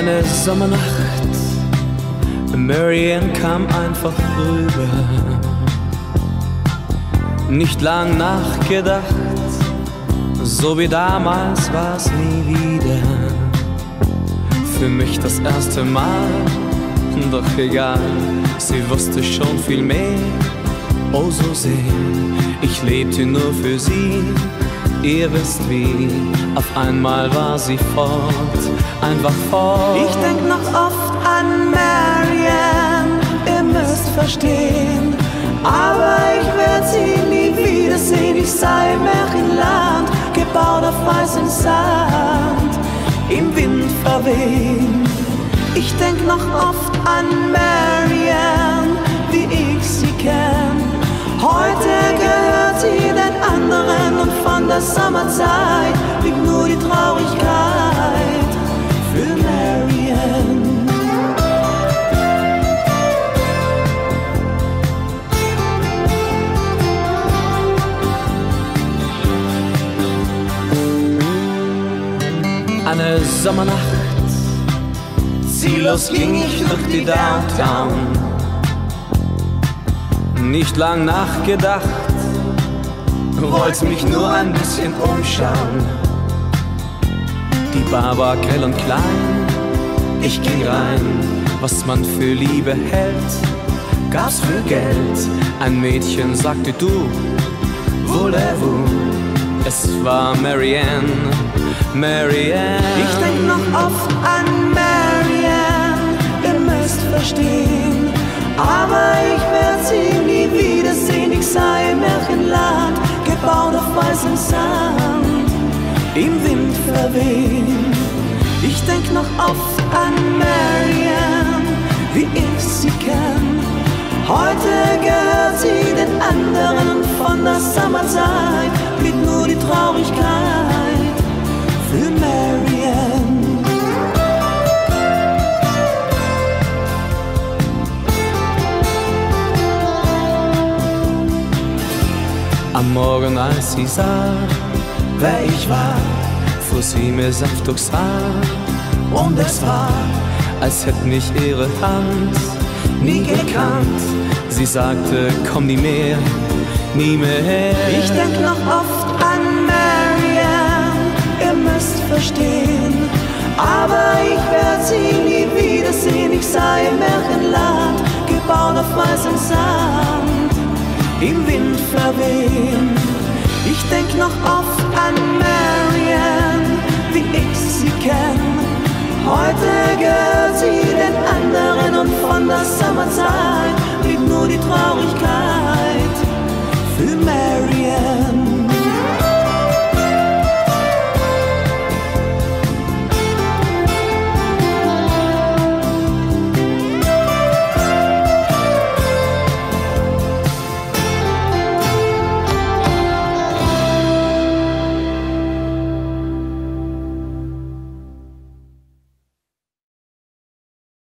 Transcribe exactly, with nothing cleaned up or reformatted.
Eine Sommernacht, Marianne kam einfach rüber. Nicht lang nachgedacht, so wie damals war's nie wieder. Für mich das erste Mal, doch egal, sie wusste schon viel mehr. Oh so sehr, ich lebte nur für sie, ihr wisst wie. Auf einmal war sie fort, einfach fort. Ich denk noch oft an Marianne, ihr müsst verstehen, aber ich werd sie nie wiedersehen. Ich sei im Märchenland, gebaut auf weißem Sand, im Wind verweht. Ich denk noch oft an Marianne, wie ich sie kenn. Heute gehört sie den anderen und von der Sommerzeit blieb nur die Traurigkeit für Marianne. Eine Sommernacht, ziellos ging ich durch die Downtown. Nicht lang nachgedacht, wollte mich nur ein bisschen umschauen. Die Bar war grell und klein, ich ging rein. Was man für Liebe hält, gab's für Geld. Ein Mädchen sagte du, voulez-vous? Es war Marianne, Marianne. Ich denk noch oft an Marianne, ihr müsst verstehen, aber ich werd sie nie wiedersehen. Ich sei im Märchenland, gebaut auf weißem Sand, im Wind verweht. Ich denk noch oft an Marianne, wie ich sie kenn. Heute gehört sie den anderen und von der Sommerzeit blieb nur die Traurigkeit für Marianne. Am Morgen, als sie sah, wer ich war, fuhr sie mir sanft durchs Haar. Und es war, als hätt mich ihre Hand nie gekannt. Sie sagte, komm nie mehr, nie mehr. Ich denk noch oft an Marianne, ihr müsst verstehen, aber ich werd sie nie wiedersehen. Ich sei im Märchenland, gebaut auf weißem Sand, im Wind verwehen. Ich denk noch oft an Marianne, wie ich sie kenn. Heute gehört sie den anderen und von der Sommerzeit